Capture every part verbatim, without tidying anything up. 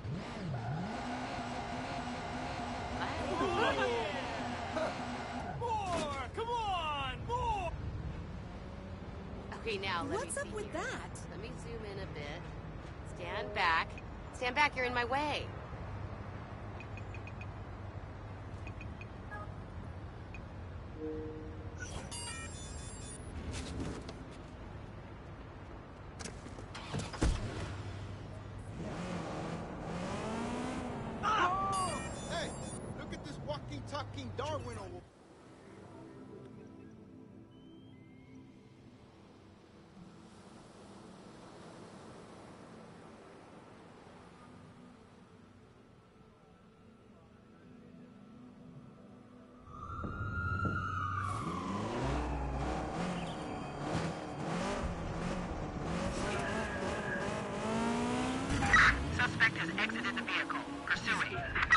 More! Come on! More! Okay, now let What's me up see with here. that? Let me zoom in a bit. Stand back. Stand back, you're in my way. Hey, look at this walking, talking Darwin over. Suspect has exited the vehicle. Pursuing.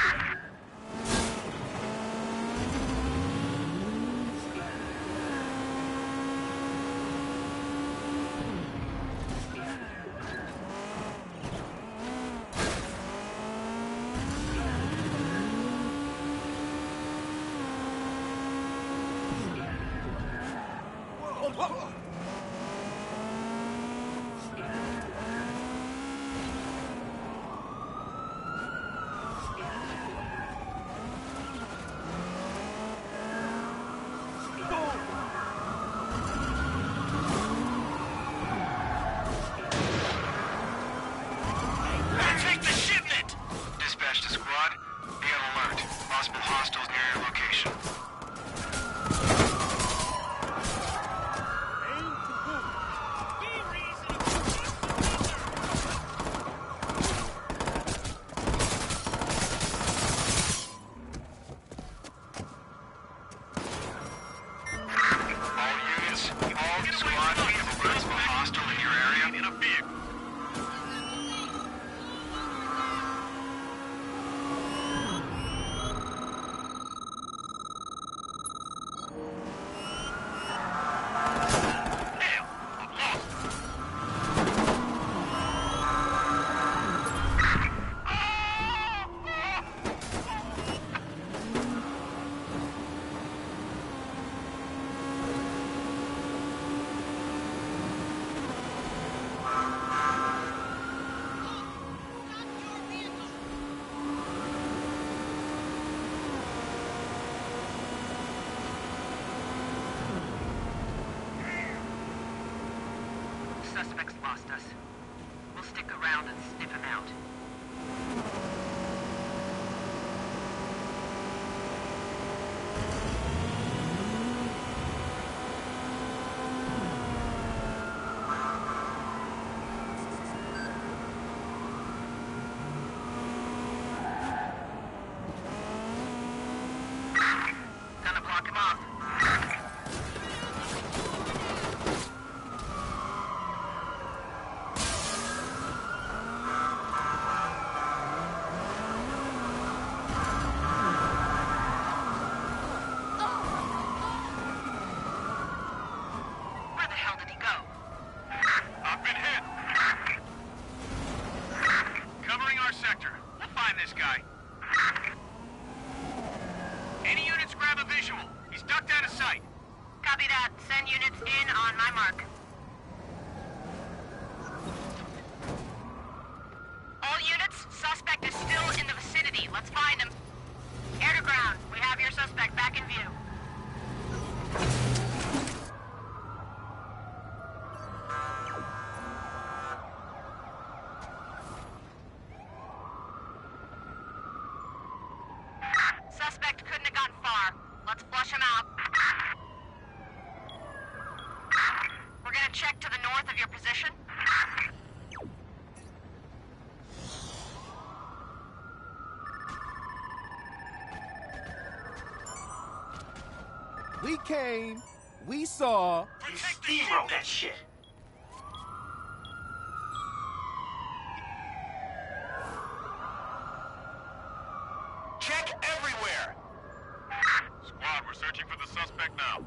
Take the shipment! Dispatch to squad. Be on alert. Possible hostiles near your location. Aim to boot. Be reasonable. All units, all squad, we have alerts of a hostile in your area. In a vehicle. Hell, I'm lost. Suspect's lost us. We'll stick around and sniff him out. Gonna block him off. Where the hell did he go? I've been hit. Covering our sector. We'll find this guy. Any units grab a visual. He's ducked out of sight. Copy that. Send units in on my mark. All units, suspect is still in the vicinity. Let's find him. Air to ground. We have your suspect back in view. Suspect couldn't have gone far. Let's flush him out. We're gonna check to the north of your position. We came, we saw. Protect the shipment. That shit. Check everywhere. Squad, we're searching for the suspect now.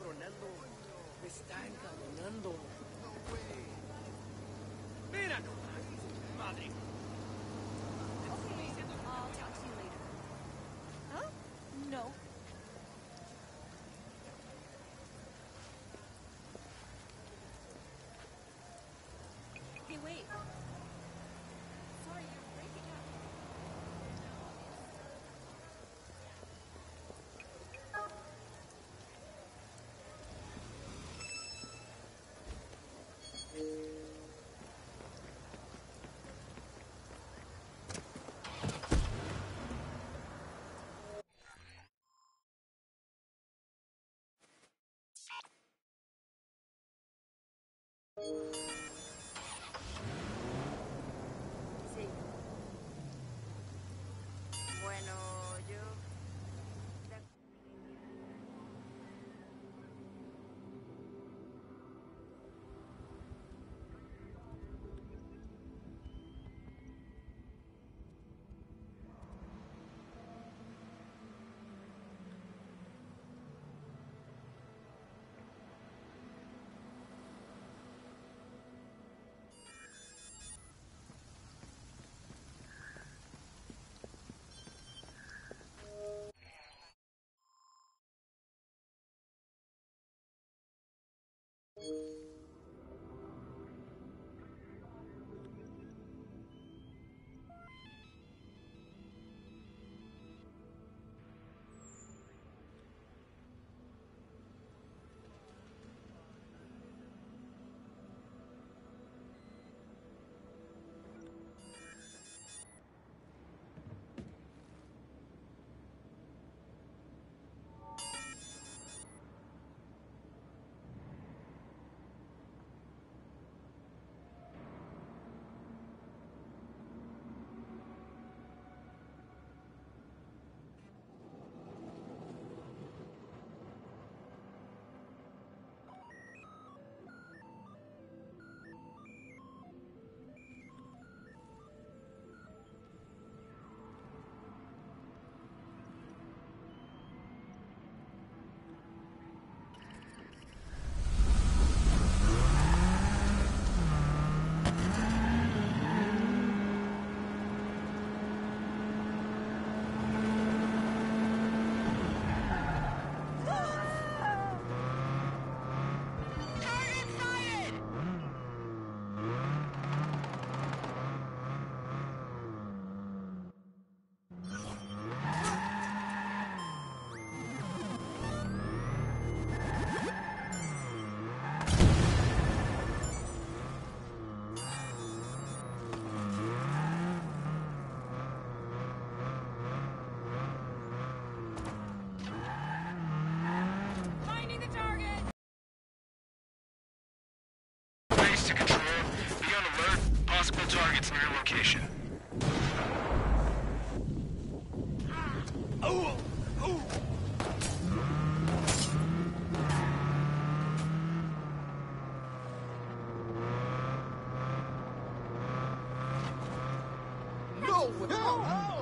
encabronando. Me está encabronando. Mira nomás. Madre. Okay, I'll talk to you later. Huh? No. Hey, wait. Sorry, you're breaking up. Sí. Bueno, yo... Target sighted! Finding the target! Base to control. Be on alert. Possible targets near your location. Oh! Oh! No! No!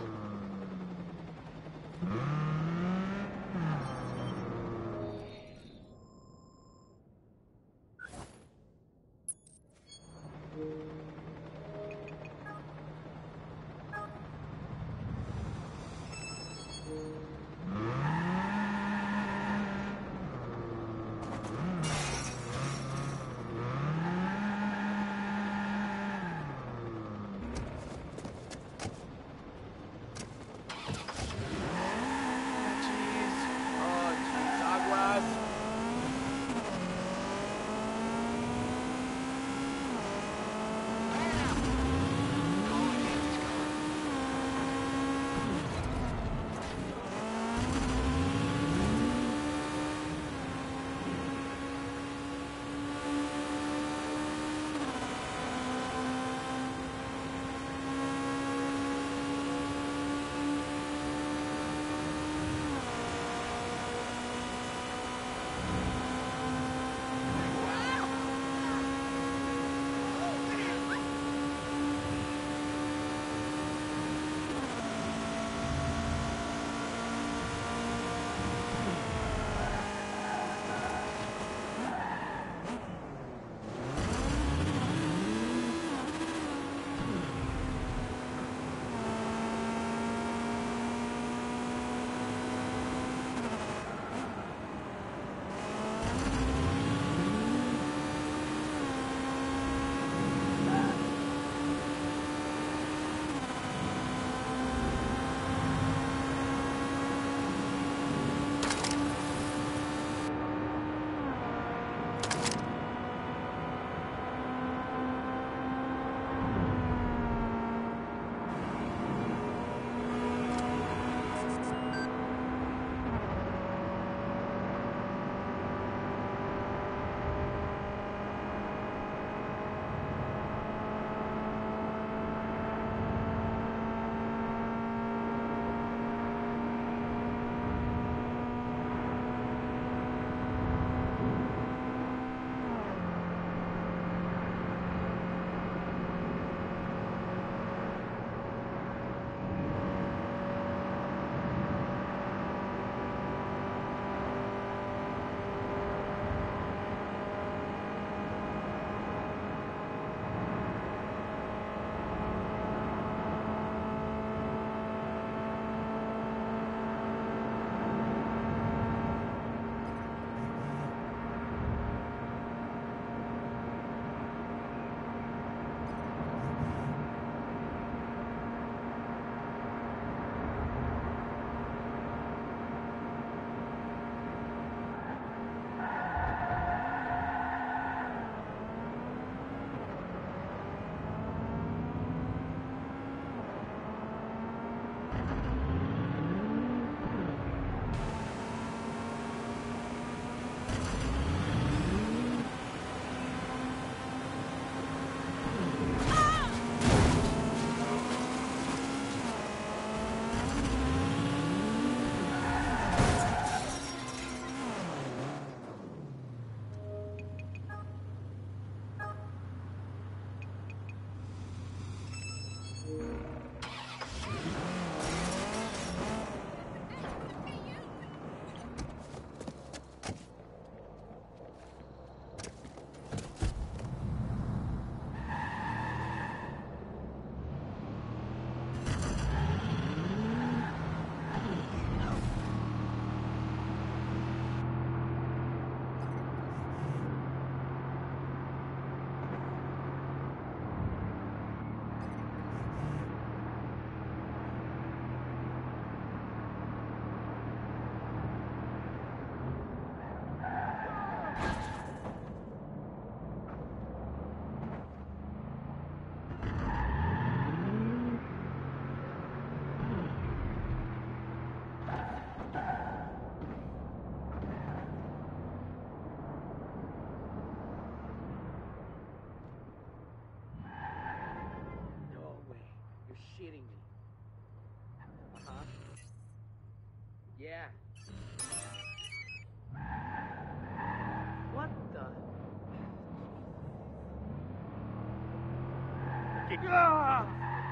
Ah!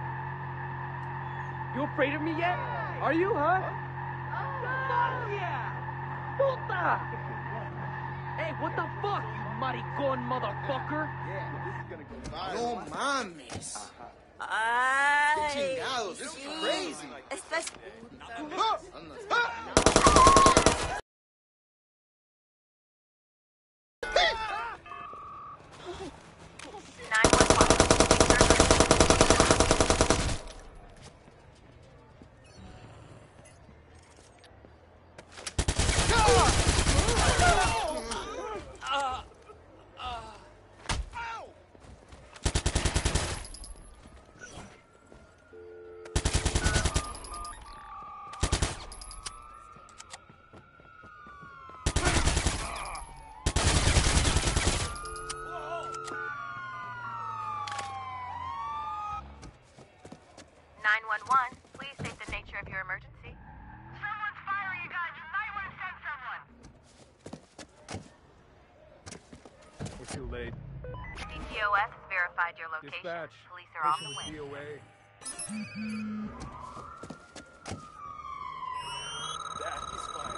You afraid of me yet? Are you, huh? Fuck yeah! Puta! Hey, what the fuck, you maricón motherfucker? No mames. Ay, Qué chingados. This is sí. crazy. Estás... Ah, ah. nine one one. nine one one, please state the nature of your emergency. Someone's firing a gun. You might want to send someone. We're too late. C T O S has verified your location. Dispatch. Police are on the Patient way. is D O A. That is fine.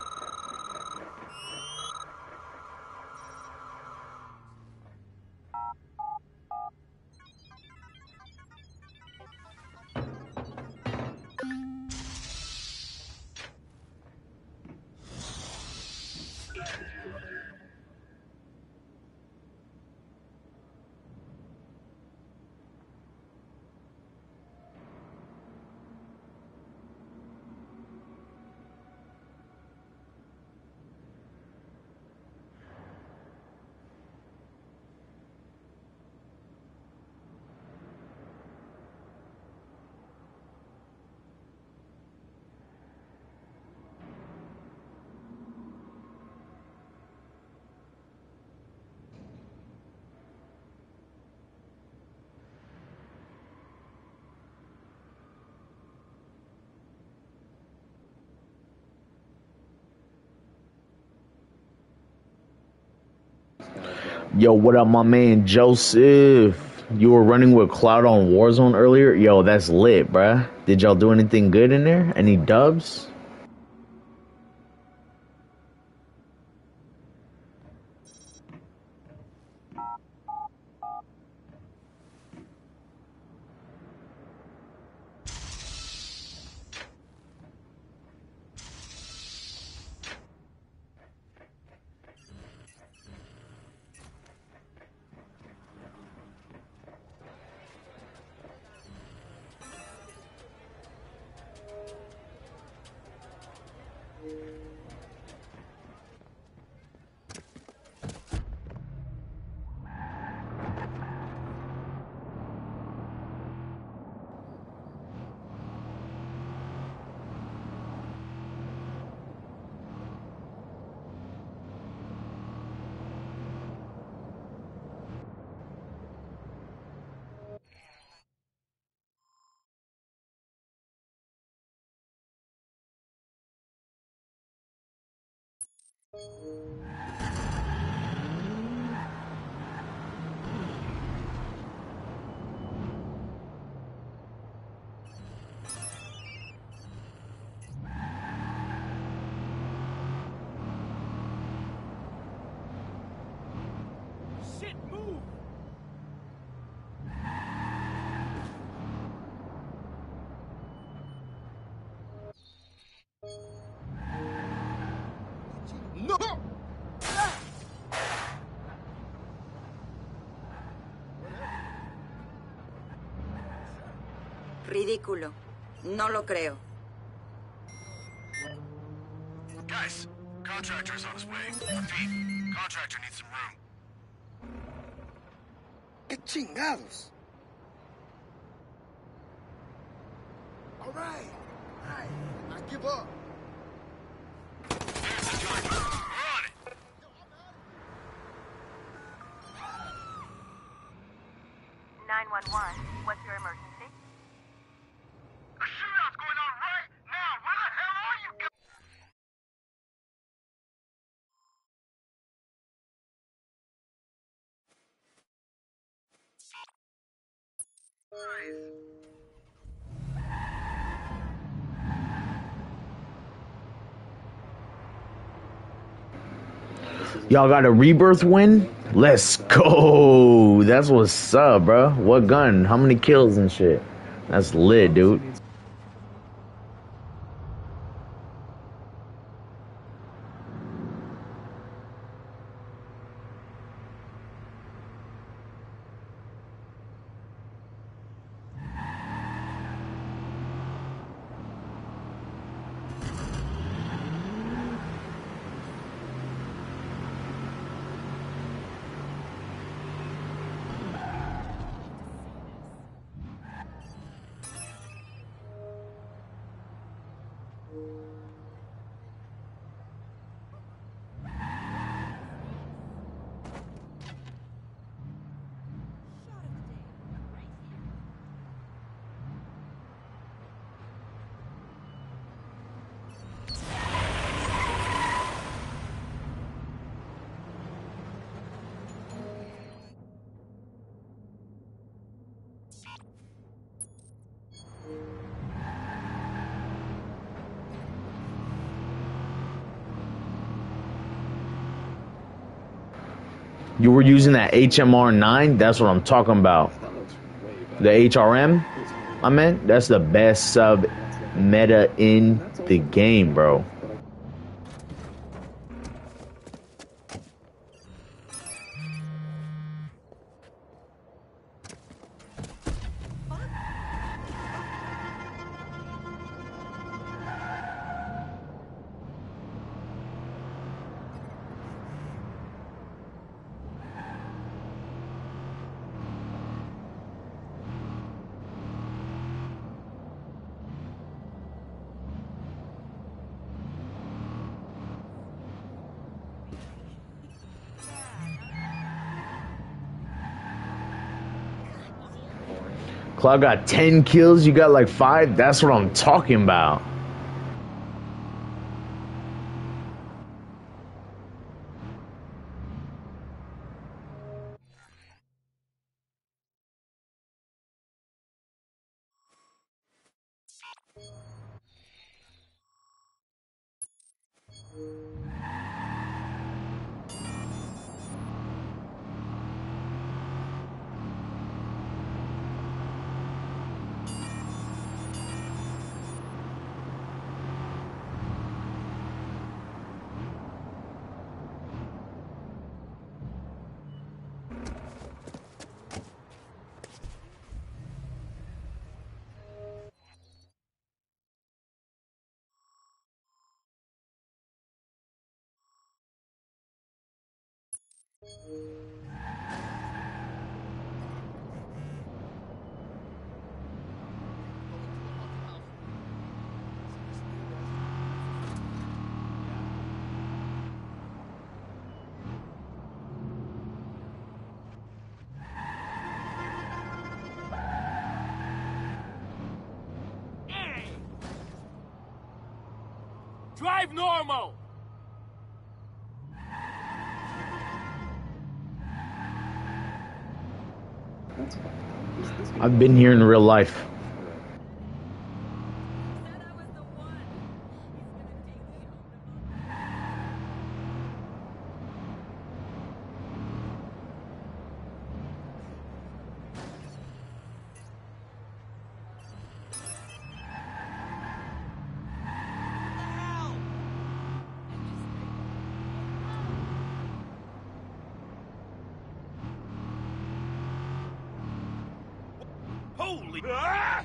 Yo, what up, my man Joseph? You were running with Cloud on Warzone earlier? Yo, that's lit, bruh. Did y'all do anything good in there? Any dubs? Shit, move! No! Ridículo. No lo creo. Guys, contractor's on his way. Repeat, contractor needs some room. ¡Qué chingados! All right. All right. I give up. Here's the driver. We're on it. nine one one, what's your emergency? A shootout's going on right now. Where the hell are you guys? Y'all got a rebirth win? Let's go. That's what's up, bro. What gun? How many kills and shit? That's lit, dude. You were using that H M R nine? That's what I'm talking about. The H R M, I meant? That's the best sub meta in the game, bro. Cloud got ten kills, you got like five? That's what I'm talking about. Drive normal! I've been here in real life. Holy... Ah!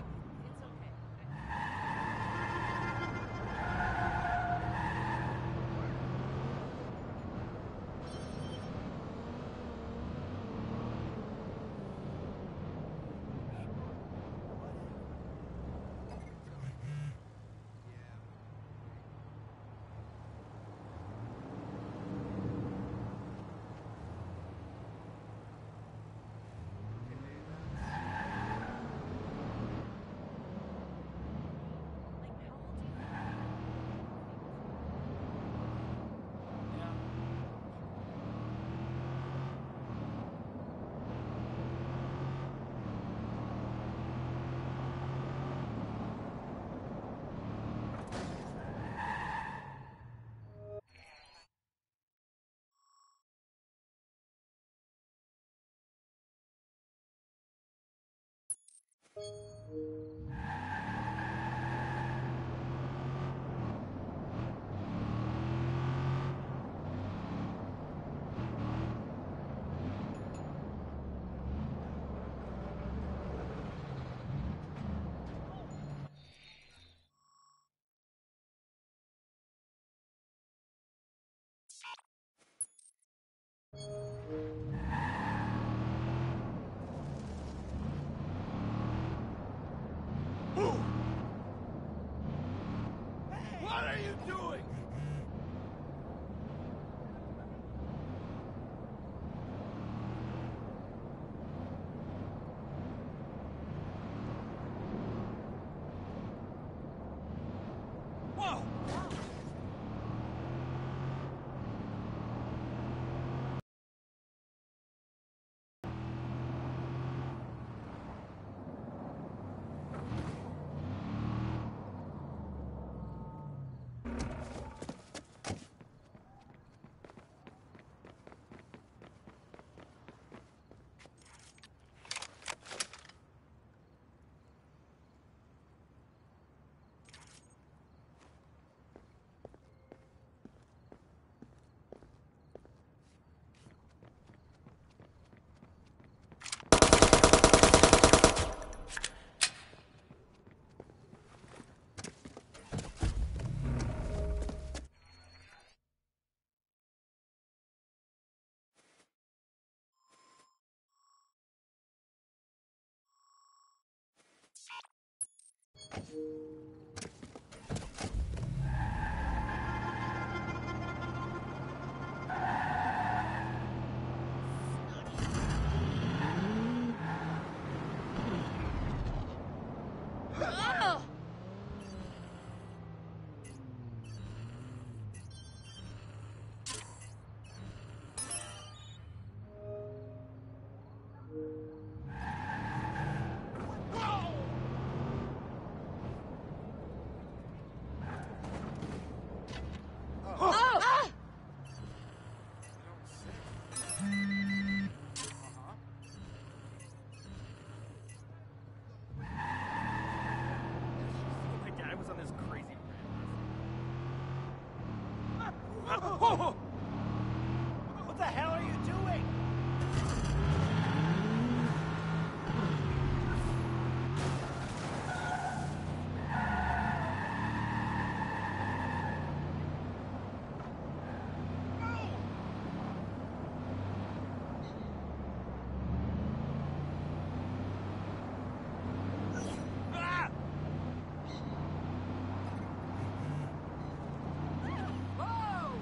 What are you doing? Whoa! What the hell are you doing? Ah! Whoa!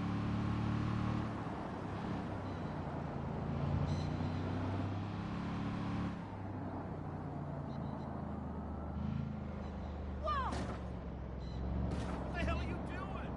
Whoa! What the hell are you doing?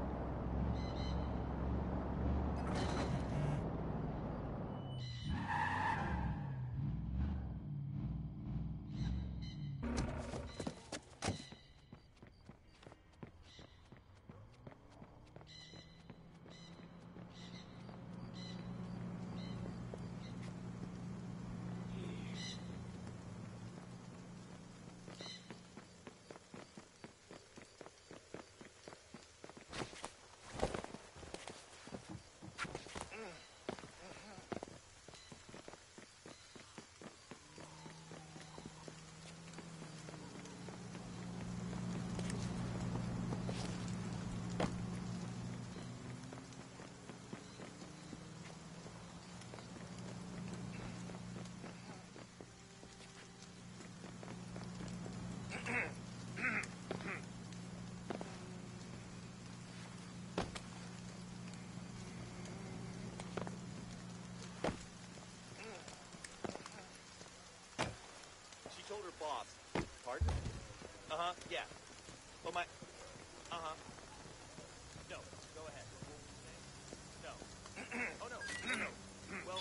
She told her boss. Pardon? Uh-huh, yeah. Well, my... Uh-huh. No, go ahead. No. Oh, no. No, no. Well...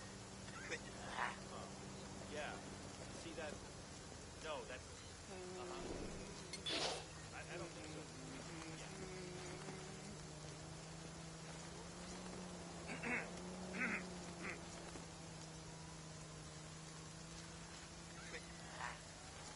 Uh, yeah. See that? No, that's... Uh-huh. I, I don't think so. Yeah.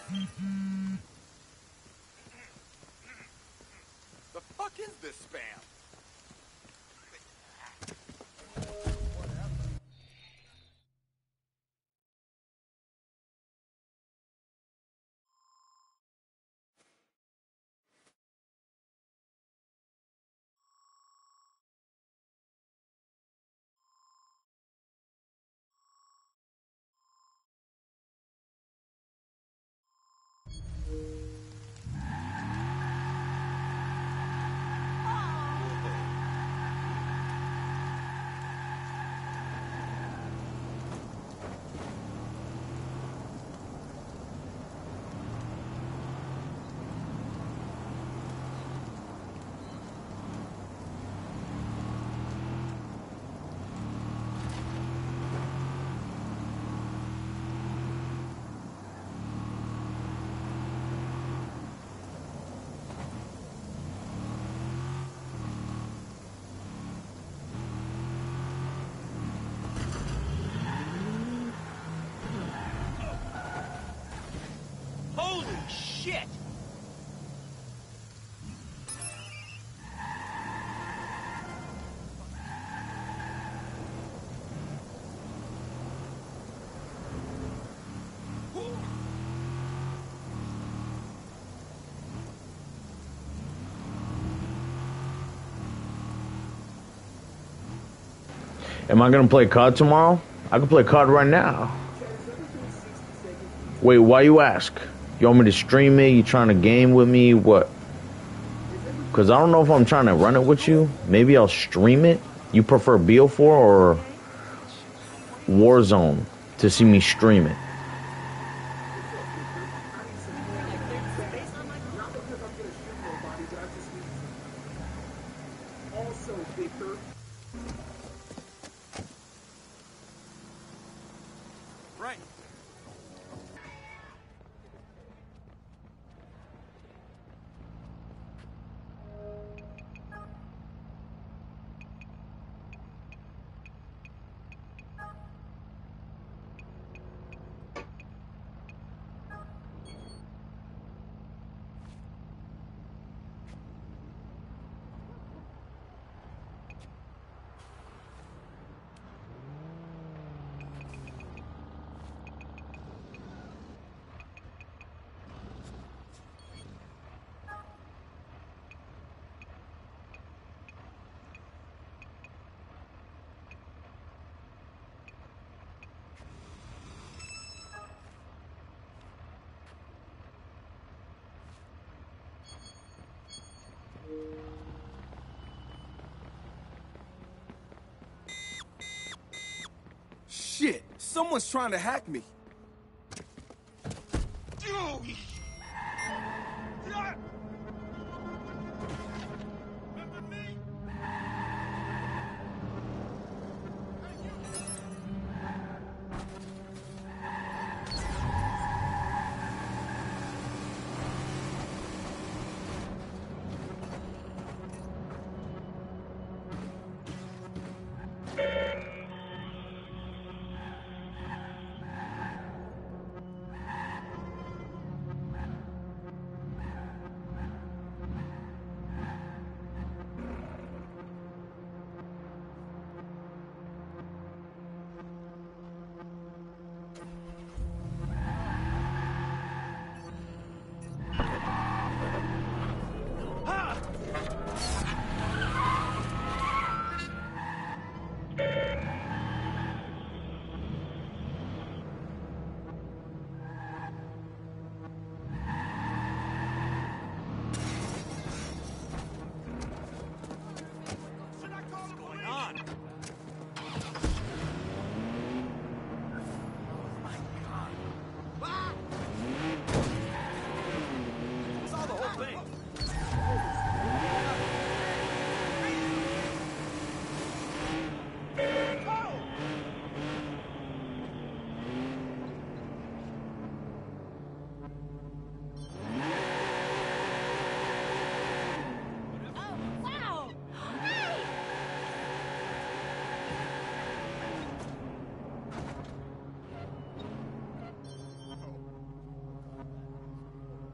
The fuck is this spam? Holy shit! Am I gonna play C O D tomorrow? I can play C O D right now. Wait, why you ask? You want me to stream it? You trying to game with me? What? Because I don't know if I'm trying to run it with you. Maybe I'll stream it. You prefer B O four or Warzone to see me stream it? Right. Shit, someone's trying to hack me.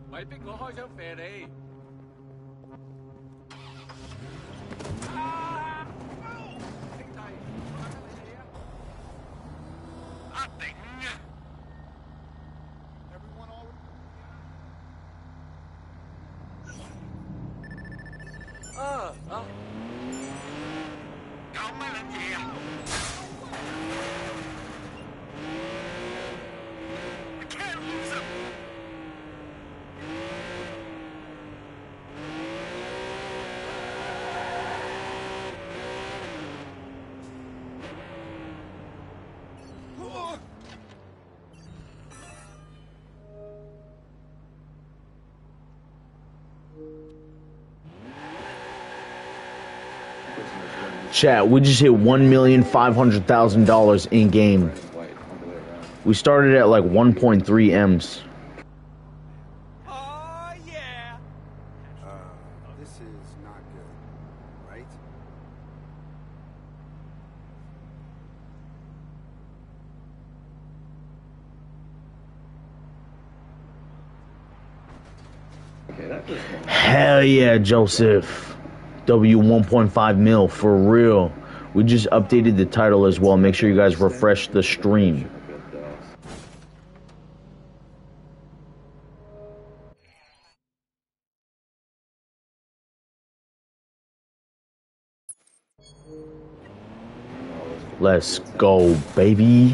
咪逼我開槍射你！兄弟，我等緊你哋啊！ 啊頂啊！ Everyone all... 啊啊！ 搞乜撚嘢啊 I can't lose him! Chat, we just hit one million five hundred thousand dollars in game. We started at like one point three M's. Oh yeah! Uh, this is not good, right? Hell yeah, Joseph. W one point five mil for real. We just updated the title as well. Make sure you guys refresh the stream. Let's go, baby.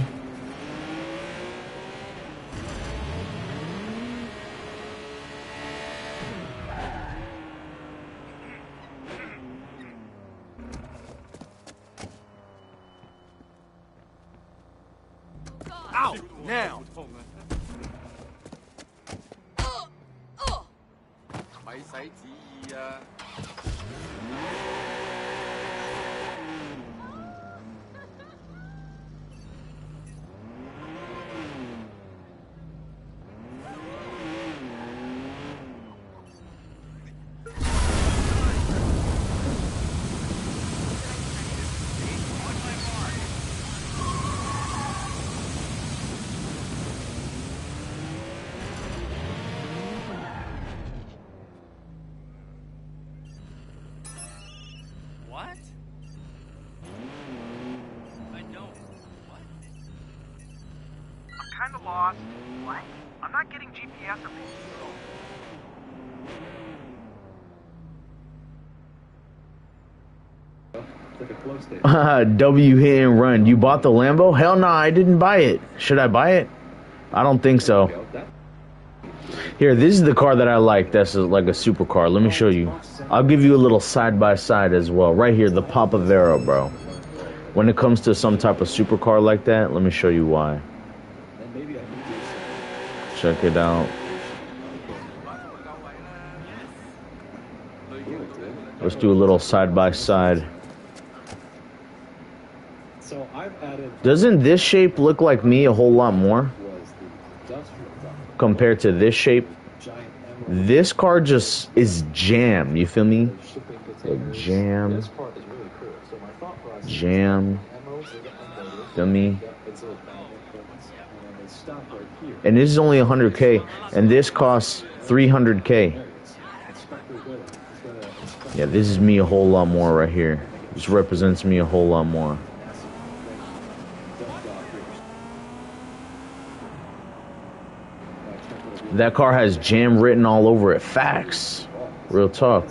Ow! Now! 咪使旨意啊！ What? I don't. What? I'm kinda lost. What? I'm not getting G P S of this. W hit and run. You bought the Lambo? Hell no, I didn't buy it. Should I buy it? I don't think so. Here, this is the car that I like. That's a, like a supercar. Let me show you. I'll give you a little side by side as well. Right here, the Papavero, bro. When it comes to some type of supercar like that, let me show you why. Check it out. Let's do a little side by side. So I've added. Doesn't this shape look like me a whole lot more compared to this shape? This car just is jam. You feel me? Like jam, jam. Feel me? And this is only one hundred K, and this costs three hundred K. Yeah, this is me a whole lot more right here. This represents me a whole lot more. That car has jam written all over it. Facts. Real talk.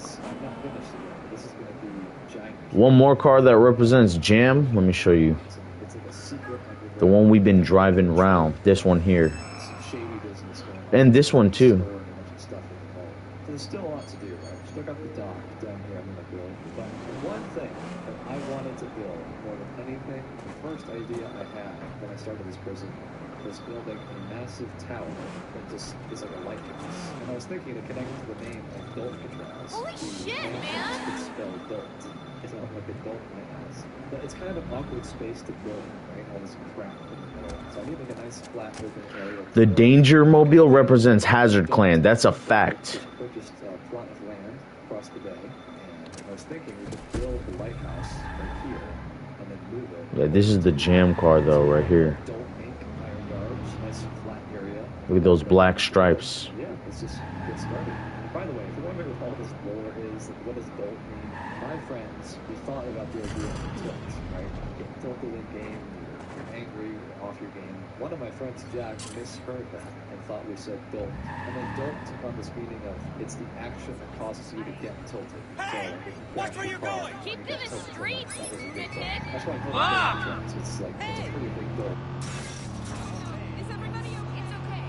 One more car that represents jam. Let me show you. The one we've been driving around. This one here. And this one too. There's still a lot to do, right? Still got the dock down here I'm gonna build. But one thing that I wanted to build more than anything, the first idea I had when I started this prison was building a massive tower that just is like a lighthouse. And I was thinking to connect to the name of Dolcatraz. Holy shit, man! It's spelled Dolt. It's not like a Dolt lighthouse. But it's kind of an awkward space to build, right? All this crap in the middle. So I need like a nice flat open area. The Danger Mobile represents Hazard Clan. That's a fact. Purchased a plot of land across the bay, and I was thinking we could build the lighthouse right here, and then move it. Yeah, this is the jam car though, right here. Don't make iron guards, nice flat area. Look at those black stripes. Yeah, this let's just get started. By the way, if you're wondering what all this lore is, like, what does dolt mean? My friends, we thought about the idea of tilt, right? Get tilted in game, you're angry, you're off your game. One of my friends, Jack, misheard that and thought we said dolt. And then dolt took on this meaning of it's the action that causes you to get tilted. Hey! So, watch where you're going! Keep to the streets, redneck! That's why I told Ah! you it's like, hey. It's a pretty big dolt. Is everybody okay? It's okay.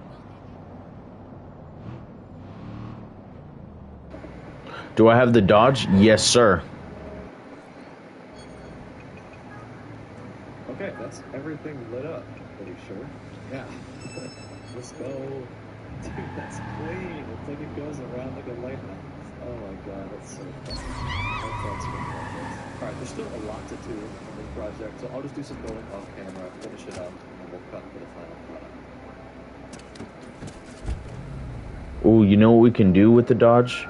Do I have the Dodge? Yes, sir. Okay, that's everything lit up, pretty sure. Yeah. Let's go. Dude, that's clean. It's like it goes around like a lighthouse. Oh my god, that's so fun. That's Alright, there's still a lot to do in this project, so I'll just do some building off camera, finish it up, and then we'll cut for the final product. Ooh, you know what we can do with the Dodge?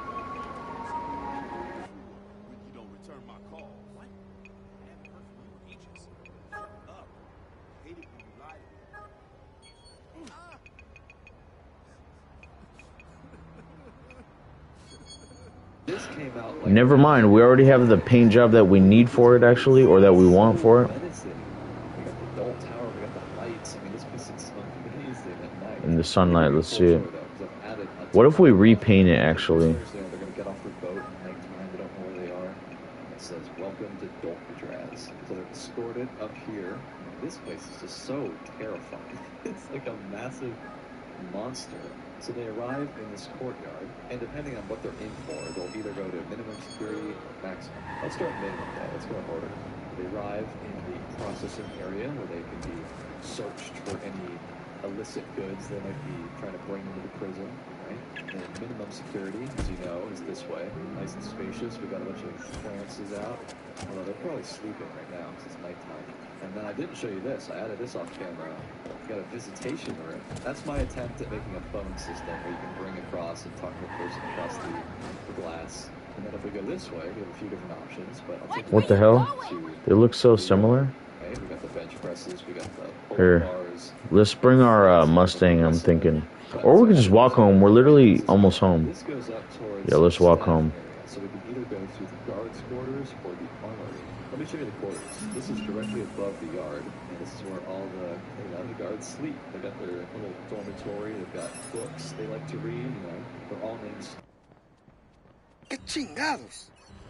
This came out like Never mind, we already have the paint job that we need for it, actually, or that we want for it. we got the Dolt Tower, we got the lights. I mean, this place is amazing at night. In the sunlight, let's see it. What if we repaint it, actually? They're going to get off their boat at nighttime, they don't know where they are. It says, welcome to Dolpidraz. So they're escorted up here. This place is just so terrifying. It's like a massive monster. So they arrive in this courtyard, and depending on what they're in for, they'll either go to minimum security or maximum. Let's start minimum though, let's go in order. They arrive in the processing area where they can be searched for any illicit goods they might be trying to bring into the prison, right? And minimum security, as you know, is this way. Nice and spacious. We've got a bunch of clearances out. Although they're probably sleeping right now because it's nighttime. And then I didn't show you this. I added this off camera. We got a visitation room. That's my attempt at making a phone system where you can bring across and talk to a person across the, the glass. And then if we go this way, we have a few different options. But I'll take What the hell? They look so similar. Okay, we got the bench presses. We got the Here, bars. let's bring our uh, Mustang, I'm thinking. Or we can just walk home. We're literally almost home. This goes up towards Yeah, let's walk home. So we can either go through the guards' quarters or the armory. Let me show you the quarters. This is directly above the yard, and this is where all the, you know, the guards sleep. They got their little dormitory. They've got books they like to read. You know, they're all named. ¡Qué chingados!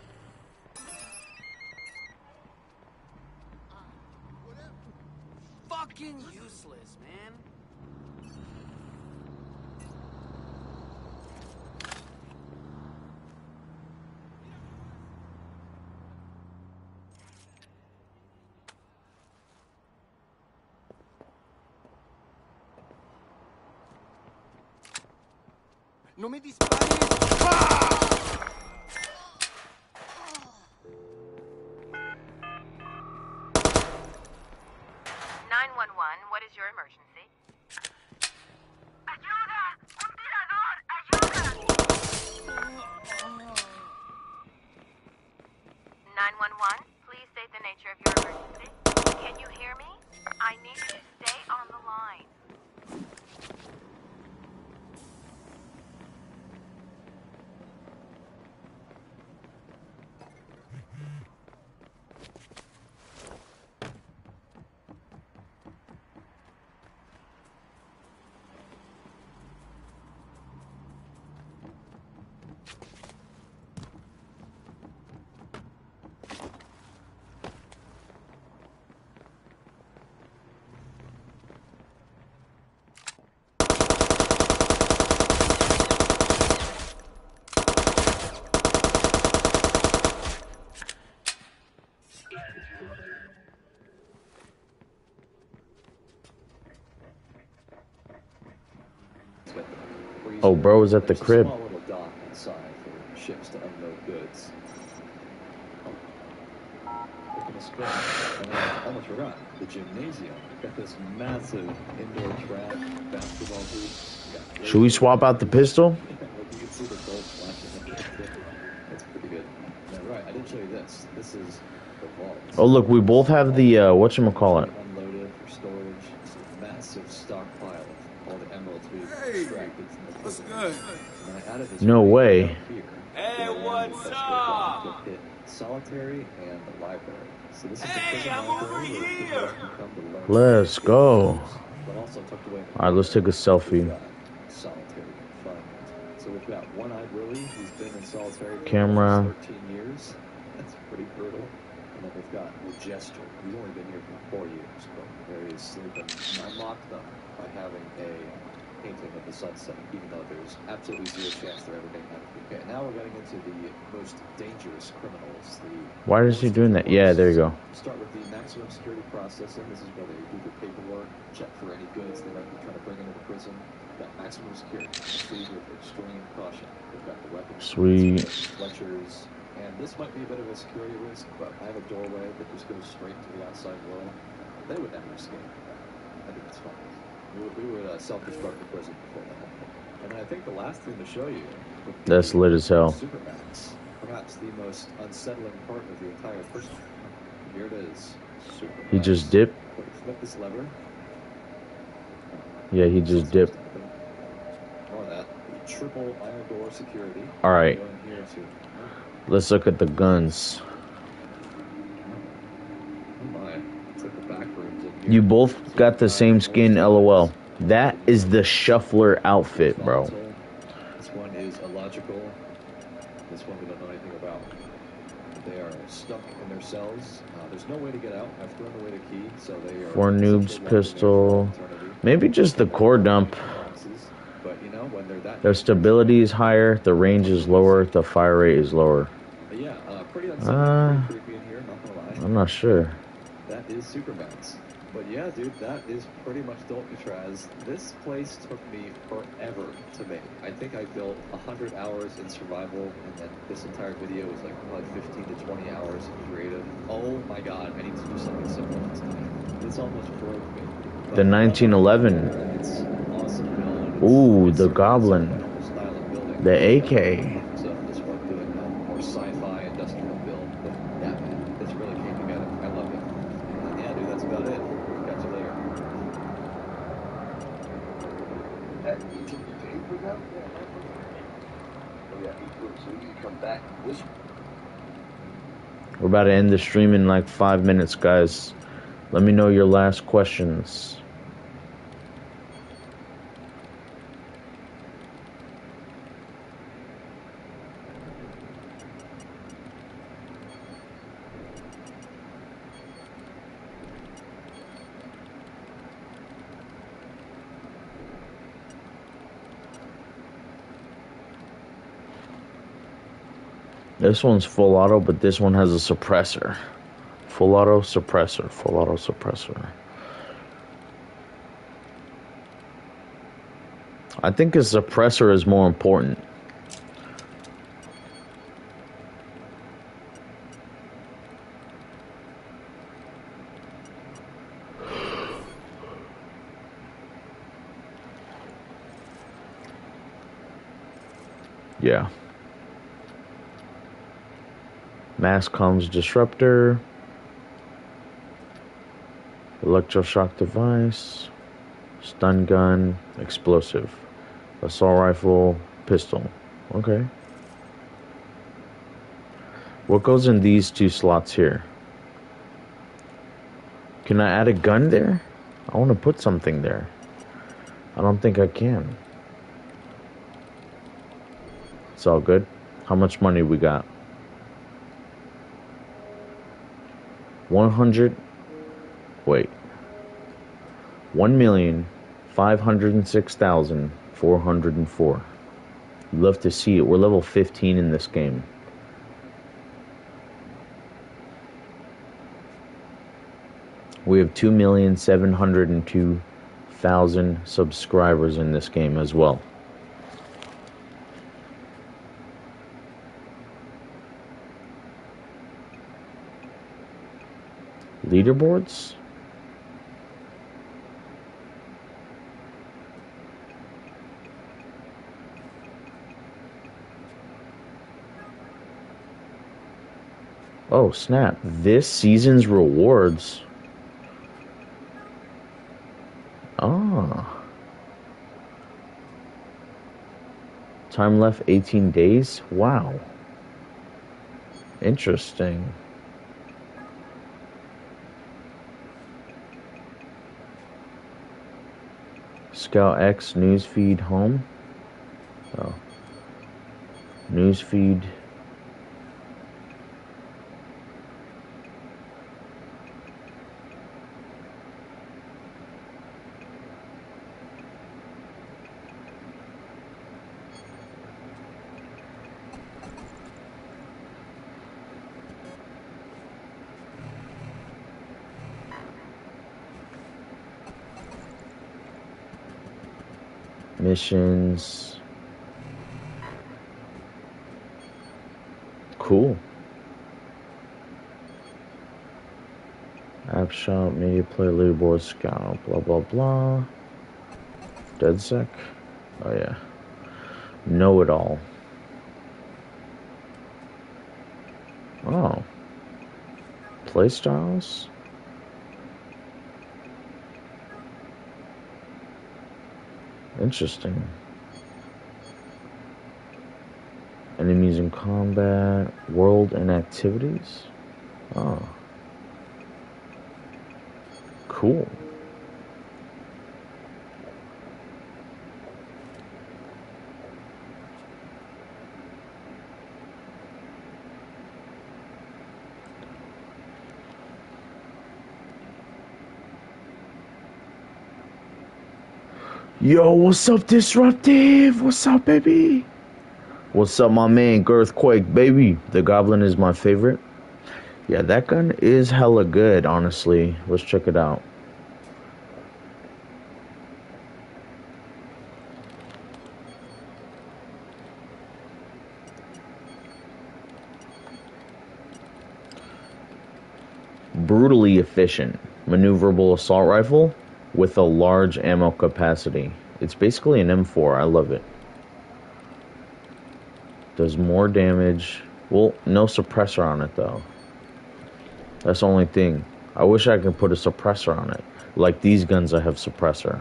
Fucking useless, man. ¡No me dispares! nine one one, what is your emergency? ¡Ayuda! ¡Un tirador! ¡Ayuda! nine one one, please state the nature of your emergency. Can you hear me? I need you to stay on the line. Oh, bro was at the crib. Small little dock inside for ships to unload goods. Oh. Look at the spin. And then I almost forgot the gymnasium. Got this massive indoor track basketball hoop. Should we swap out the pistol? Like you can see the gold flashing. That's pretty good. Yeah, right. I didn't show you this. This is the vault. Oh, look, we both have the, uh, whatchamacallit. Unloaded for storage. It's a massive stockpile of all the emeralds we've extracted methods in the What's prison. good? And I added this No rating way. down here. Hey, what's That's up? what hit solitary and the library. So this is the Hey, prison I'm library over where people here. can come to learn Let's go. but also tucked away in the All right, let's take a We've selfie. got solitary confinement. So we've got One-Eyed Willie, who's been in solitary for Camera. almost thirteen years. That's pretty brutal. And then we've got the Jester. He's only been here for four years, but there he is sleeping. And I mocked them by having a painting of the sunset, even though there's absolutely zero chance they're ever going to have it. Okay, now we're getting into the most dangerous criminals. The Why is he doing that? Yeah, there you go. Start with the maximum security processing. This is where they do their paperwork, check for any goods they might be trying to bring into the prison. We've got maximum security, proceed with extreme caution. We've got the weapons, Sweet. Fletchers, and this might be a bit of a security risk, but I have a doorway that just goes straight to the outside world. They would never escape. I think it's fine. We would, we would uh, self-destruct the prison before that. And I think the last thing to show you would be That's lit as hell. Supermax. Perhaps the most unsettling part of the entire prison. Here it is. Supermax. He just dipped. Flip this lever. Yeah, he just dipped. Or that. Triple iron door security. All right. Go in here too. Let's look at the guns. Oh my. It's like the back rooms in here. You both got the same skin, LOL. That is the Shuffler outfit, bro. This one is illogical. This one we don't know anything about. They are stuck in their cells. Uh, there's no way to get out. I've thrown away the key, so they are. Four noobs pistol. Maybe just the core dump. But you know, when they're that. Their stability is higher, the range is lower, the fire rate is lower. But yeah, uh, pretty Uh, unsettling, pretty creepy in here. Not gonna lie. I'm not sure. That is Supermax. But yeah, dude, that is pretty much Alcatraz. This place took me forever to make. I think I built one hundred hours in survival, and then this entire video was like probably fifteen to twenty hours in creative. Oh my god, I need to do something similar tonight. This almost broke me. But The nineteen eleven. It's awesome build. Ooh, the Goblin. Style of building. The A K. So this one doing a more sci-fi industrial build. But yeah, man, this really came together. I love it. And yeah, dude, that's about it. Catch you later. That you took the papers out? Oh yeah, he could, so you come back this way. We're about to end the stream in like five minutes, guys. Let me know your last questions. This one's full auto, but this one has a suppressor. Full auto suppressor, full auto suppressor. I think a suppressor is more important. Yeah. Mass comms disruptor. Electroshock device. Stun gun. Explosive. Assault rifle. Pistol. Okay. What goes in these two slots here? Can I add a gun there? I want to put something there. I don't think I can. It's all good. How much money we got? one hundred. Wait. one million five hundred six thousand four hundred four. Love to see it. We're level fifteen in this game. We have two million seven hundred two thousand subscribers in this game as well. Leaderboards? Oh snap, this season's rewards. Ah. Time left eighteen days. Wow. Interesting. Scout X newsfeed home. Oh. Newsfeed. Missions. Cool. App shop, media player, leaderboard, scout, blah blah blah. DedSec. Oh yeah. Know it all. Oh. Playstyles. Interesting. Enemies in combat, world and activities. Oh. Cool. Yo, what's up, Disruptive? What's up, baby? What's up, my man, Girthquake, baby? The Goblin is my favorite. Yeah, that gun is hella good, honestly. Let's check it out. Brutally efficient. Maneuverable assault rifle with a large ammo capacity. It's basically an M four. I love it. Does more damage. Well, no suppressor on it though. That's the only thing. I wish I could put a suppressor on it. Like these guns, I have suppressor.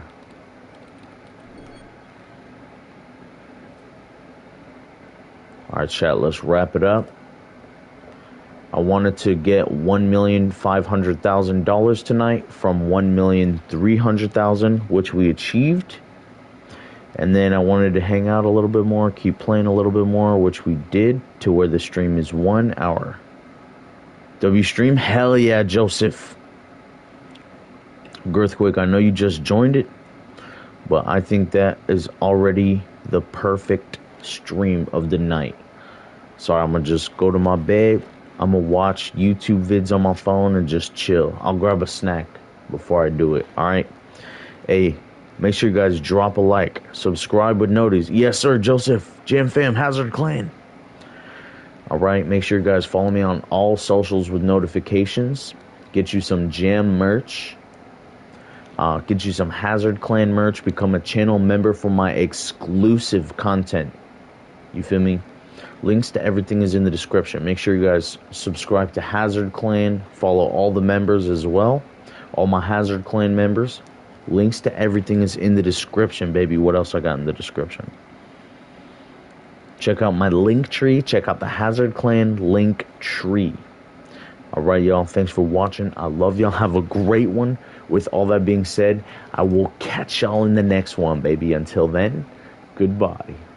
Alright, chat, let's wrap it up. I wanted to get one million five hundred thousand dollars tonight from one million three hundred thousand dollars, which we achieved. And then I wanted to hang out a little bit more, keep playing a little bit more, which we did, to where the stream is one hour. W stream, hell yeah, Joseph. Girthquake, I know you just joined it, but I think that is already the perfect stream of the night. Sorry, I'm gonna just go to my bed. I'm gonna watch YouTube vids on my phone and just chill. I'll grab a snack before I do it. Alright? Hey, make sure you guys drop a like. Subscribe with notice. Yes, sir, Joseph. Jam Fam, Hazard Clan. Alright, make sure you guys follow me on all socials with notifications. Get you some Jam merch. Uh, get you some Hazard Clan merch. Become a channel member for my exclusive content. You feel me? Links to everything is in the description. Make sure you guys subscribe to Hazard Clan. Follow all the members as well. All my Hazard Clan members. Links to everything is in the description, baby. What else I got in the description? Check out my link tree. Check out the Hazard Clan link tree. Alright, y'all. Thanks for watching. I love y'all. Have a great one. With all that being said, I will catch y'all in the next one, baby. Until then, goodbye.